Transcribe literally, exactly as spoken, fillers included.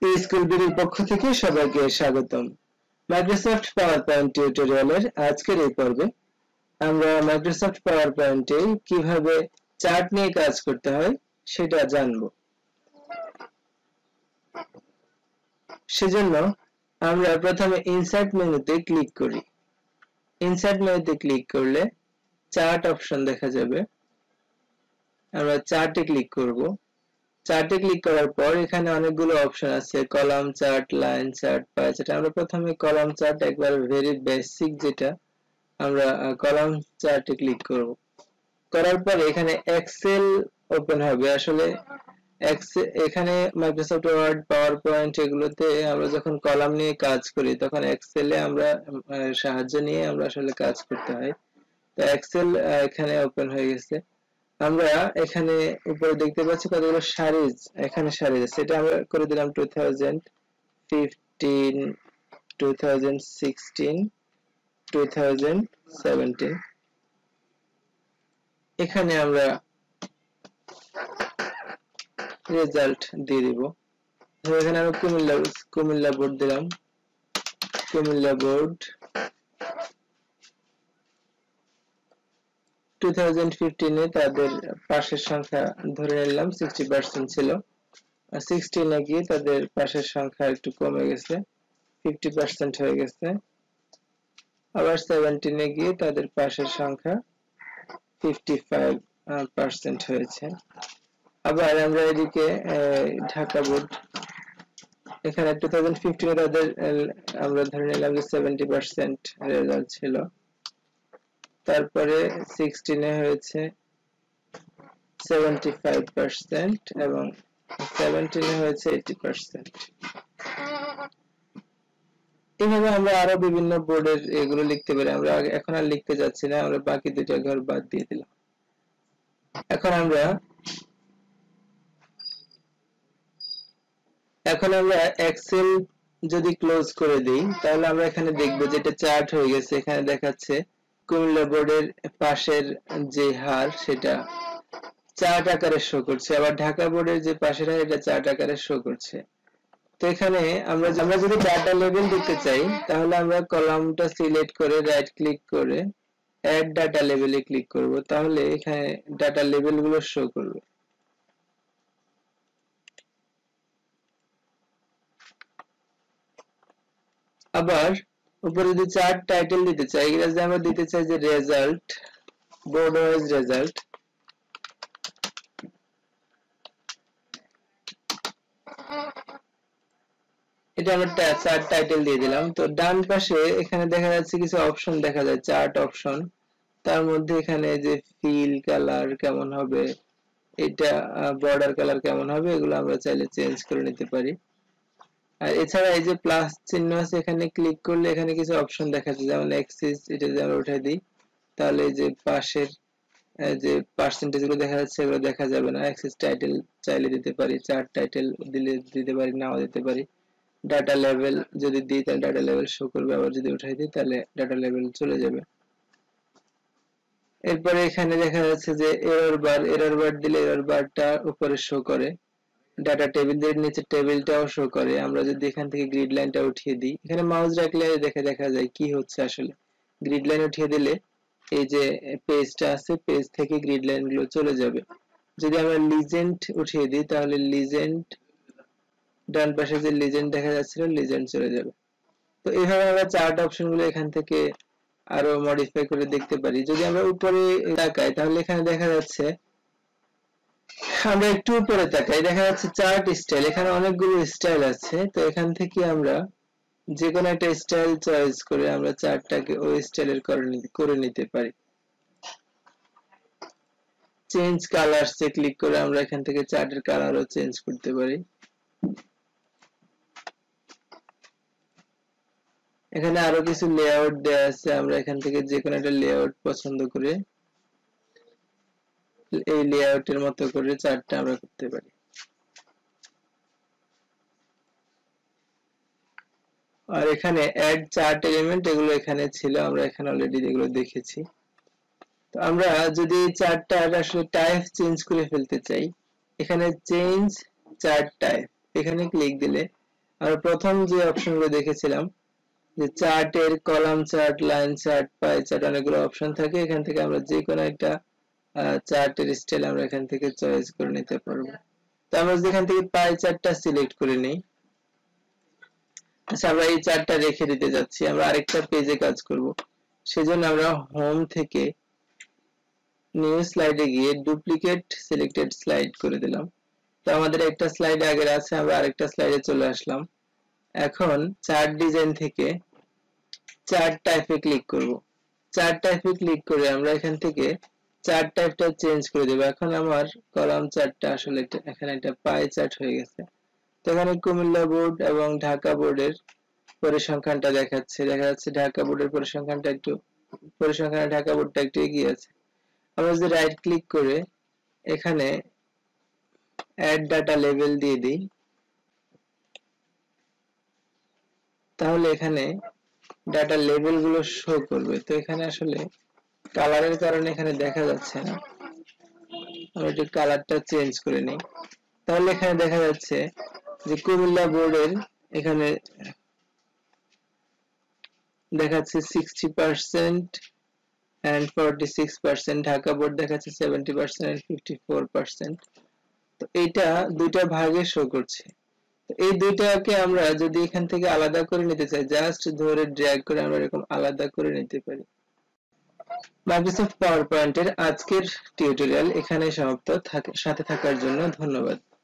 এই স্কুল বিডির পক্ষ থেকে সবাইকে স্বাগতম। মাইক্রোসফট পাওয়ার পয়েন্ট টিউটোরিয়ালের আজকের এই পর্বে আমরা মাইক্রোসফট পাওয়ার পয়েন্টে কিভাবে চার্ট নিয়ে কাজ করতে হয় সেটা জানব। সেজন্য আমরা প্রথমে ইনসার্ট মেনুতে ক্লিক করি। ইনসার্ট মেনুতে ক্লিক করলে চার্ট অপশন দেখা যাবে। আমরা চার্টে ক্লিক করব। চার্টে ক্লিক করার পর এখানে অনেকগুলো অপশন আছে, column chart, line chart, pie chart. আমরা প্রথমে কলাম চার্ট, একবার ভেরি বেসিক যেটা, আমরা কলাম চার্টে ক্লিক করব। করার পর এখানে এক্সেল ওপেন হবে। আসলে এখানে মাইক্রোসফট ওয়ার্ড, পাওয়ার পয়েন্ট এগুলোতে আমরা যখন কলাম নিয়ে কাজ করি তখন এক্সেলে আমরা সাহায্য নিয়ে আমরা আসলে কাজ করতে হয়। তো এক্সেল এখানে ওপেন হয়ে গেছে। আমরা এখানে উপরে দেখতে পাচ্ছি কতগুলো সারিজ, এখানে সারিজ আছে। এটা আমরা করে দিলাম two thousand fifteen, two thousand sixteen, two thousand seventeen. এখানে আমরা রেজাল্ট দিয়ে দিব। এখানে আমরা কুমিল্লা কুমিল্লা বোর্ড দিলাম, Comilla board two thousand fifteen এ তাদের পাশের সংখ্যা ধরে নিলাম সিক্সটি পার্সেন্ট ছিল, আর সিক্সটিন এ গিয়ে তাদের পাশের সংখ্যা একটু কমে গেছে, ফিফটি পার্সেন্ট হয়ে গেছে। আবার সেভেন্টিন এ গিয়ে তাদের পাশের সংখ্যা ফিফটি ফাইভ পার্সেন্ট হয়েছে। আবার আমরা এদিকে ঢাকা বোর্ড, এখানে টু থাউজেন্ড ফিফটিন এ তাদের আমরা ধরে নিলাম যে সেভেন্টি পার্সেন্ট রেজাল্ট ছিল, তারপরে সিক্সটিন এ হয়েছে সেভেন্টি ফাইভ পার্সেন্ট এবং সেভেন্টিন এ হয়েছে এইটি পার্সেন্ট। এইভাবে আমরা আরো বিভিন্ন বোর্ডের এগুলো লিখতে পারি। আমরা এখন আর লিখতে যাচ্ছি না, আমরা বাকি দুইটা ঘর বাদ দিয়ে দিলাম। এখন আমরা এখন আমরা এক্সেল যদি ক্লোজ করে দেই তাহলে আমরা এখানে দেখব যে এটা চার্ট হয়ে গেছে। এখানে দেখাচ্ছে কুমিল্লা বোর্ডের পাশের যে হার সেটা চার্ট আকারে শো করছে, আবার ঢাকা বোর্ডের যে পাশের হার এটা চার্ট আকারে শো করছে। তো এখানে আমরা আমরা যদি ডাটা লেভেল দিতে চাই তাহলে আমরা কলামটা সিলেক্ট করে রাইট ক্লিক করে অ্যাড ডাটা লেভেলে ক্লিক করব, তাহলে এখানে ডাটা লেভেল গুলো শো করবে। আবার উপরে যদি চার্ট টাইটেল দিতে চাই, ইংরেজিতে আমরা দিতে চাই যে রেজাল্ট, বোর্ড ওয়াইজ রেজাল্ট। এটা আমরা চার্ট টাইটেল দিয়ে দিলাম। তো ডান পাশে এখানে দেখা যাচ্ছে কিছু অপশন দেখা যায়, চার্ট অপশন। তার মধ্যে এখানে যে ফিল কালার কেমন হবে, এটা বর্ডার কালার কেমন হবে, এগুলো আমরা চাইলে চেঞ্জ করে নিতে পারি। আর এছাড়া এই যে প্লাস চিহ্ন আছে, এখানে ক্লিক করলে এখানে কিছু অপশন দেখা যায়, যেমন এক্সিস, এটা যদি আমরা উঠাই দিই তাহলে এই যে পাশের যে পার্সেন্টেজ গুলো দেখা যাচ্ছে এগুলো দেখা যাবে না। এক্সিস টাইটেল চাইলে দিতে পারি, চার্ট টাইটেল দিলে দিতে পারি, নাও দিতে পারি। ডাটা লেভেল যদি দিই তাহলে ডাটা লেভেল শো করবে, আবার যদি উঠাই দিই তাহলে ডাটা লেভেল চলে যাবে। এরপরে এখানে দেখা যাচ্ছে যে এরর বার, এরর বার দিলে এরর বারটা উপরে শো করে, ডাটা টেবিলের নিচে টেবিলটাও শো করে। আমরা যদি এখান থেকে গ্রিড লাইনটা উঠিয়ে দিই, এখানে মাউস রাখলে দেখে দেখা যায় কি হচ্ছে আসলে। গ্রিড লাইন উঠিয়ে দিলে এই যে পেজটা আছে, পেজ থেকে গ্রিড লাইন গুলো চলে যাবে। যদি আমরা লিজেন্ড উঠিয়ে দিই তাহলে লিজেন্ড, ডান পাশে যে লিজেন্ড দেখা যাচ্ছিল লিজেন্ড চলে যাবে। তো এইভাবে আমরা চার্ট অপশন গুলো এখান থেকে আরো মডিফাই করে দেখতে পারি। যদি আমরা উপরে তাকাই তাহলে এখানে দেখা যাচ্ছে, আমরা একটু উপরে তাকাই দেখা যাচ্ছে চার্ট স্টাইল, এখানে অনেকগুলো স্টাইল আছে। তো এখান থেকে আমরা যে কোনো একটা স্টাইল চয়েস করে আমরা চার্টটাকে ওই স্টাইলের করে নিতে পারি। চেঞ্জ কালারস এ ক্লিক করে আমরা এখান থেকে চার্টের কালারও চেঞ্জ করতে পারি। এখানে আরো কিছু লেআউট দেওয়া আছে, আমরা এখান থেকে যে কোনো একটা লেআউট পছন্দ করে এই লেআউটের মতো করে চার্টটা আমরা করতে পারি। আর এখানে অ্যাড চার্ট এলিমেন্ট, এগুলো এখানে ছিল, আমরা এখানে অলরেডি এগুলো দেখেছি। তো আমরা যদি চার্টটা আসলে টাইপ চেঞ্জ করে ফেলতে চাই, এখানে চেঞ্জ চার্ট টাইপ এখানে ক্লিক দিলে আর প্রথম যে অপশনগুলো দেখেছিলাম যে চার্টের column chart, line chart, pie chart অনেকগুলো অপশন থাকে, এখান থেকে আমরা যে কোনো একটা চার্টের স্টাইল আমরা এখান থেকে চয়েস করে নিতে পারবো। তো আমরা এখান থেকে পাই চার্টটা সিলেক্ট করে নিই। আচ্ছা, আমরা এই চার্টটা রেখে দিতে যাচ্ছি, আমরা আরেকটা পেজে কাজ করব, সেজন্য আমরা হোম থেকে নিউ স্লাইডে গিয়ে ডুপ্লিকেট সিলেক্টেড স্লাইড করে দিলাম। তো আমাদের একটা স্লাইড আগের আছে, আমরা আরেকটা স্লাইডে চলে আসলাম। এখন চার্ট ডিজাইন থেকে চার্ট টাইপে ক্লিক করব। চার্ট টাইপে ক্লিক করে আমরা এখান থেকে চার্ট টাইপটা চেঞ্জ করে দেব। এখন আমার কলাম চার্টটা আসলে এখানে একটা পাই চার্ট হয়ে গেছে। তো এখানে কুমিল্লা বোর্ড এবং ঢাকা বোর্ডের পরিসংখ্যানটা দেখাচ্ছে, দেখা যাচ্ছে ঢাকা বোর্ডের পরিসংখ্যানটা একটু পরিসংখ্যানে ঢাকা বোর্ডটা একটু এগিয়ে আছে। আমরা যদি রাইট ক্লিক করে এখানে অ্যাড ডাটা লেভেল দিয়ে দিই, তাহলে এখানে ডাটা লেভেল গুলো শো করবে। তো এখানে আসলে কালারের কারণে এখানে দেখা যাচ্ছে না, আমরা একটু কালারটা চেঞ্জ করে নিই। তাহলে এখানে দেখা যাচ্ছে যে কুমিল্লা বোর্ডের এখানে দেখাচ্ছে sixty percent and forty-six percent, Dhaka board দেখাচ্ছে seventy percent and fifty-four percent। তো এটা দুইটা ভাগে শো করছে। তো এই দুইটাকে আমরা যদি এখান থেকে আলাদা করে নিতে চাই, জাস্ট ধরে ড্র্যাগ করে আমরা এরকম আলাদা করে নিতে পারি। মাইক্রোসফট পাওয়ার পয়েন্টের আজকের টিউটোরিয়াল এখানেই সমাপ্ত। সাথে থাকার জন্য ধন্যবাদ।